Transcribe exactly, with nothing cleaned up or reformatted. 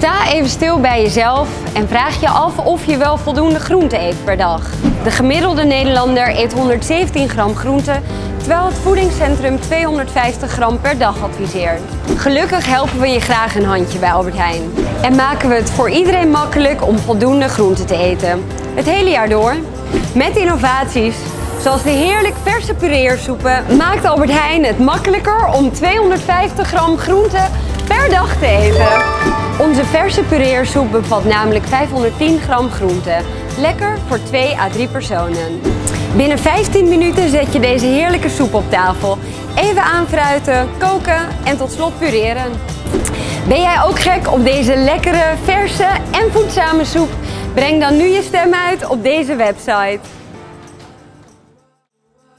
Sta even stil bij jezelf en vraag je af of je wel voldoende groente eet per dag. De gemiddelde Nederlander eet honderdzeventien gram groente, terwijl het voedingscentrum tweehonderdvijftig gram per dag adviseert. Gelukkig helpen we je graag een handje bij Albert Heijn. En maken we het voor iedereen makkelijk om voldoende groente te eten. Het hele jaar door. Met innovaties, zoals de heerlijk verse pureersoepen, maakt Albert Heijn het makkelijker om tweehonderdvijftig gram groente per dag te eten. Onze verse pureersoep bevat namelijk vijfhonderdtien gram groente. Lekker voor twee à drie personen. Binnen vijftien minuten zet je deze heerlijke soep op tafel. Even aanfruiten, koken en tot slot pureren. Ben jij ook gek op deze lekkere, verse en voedzame soep? Breng dan nu je stem uit op deze website.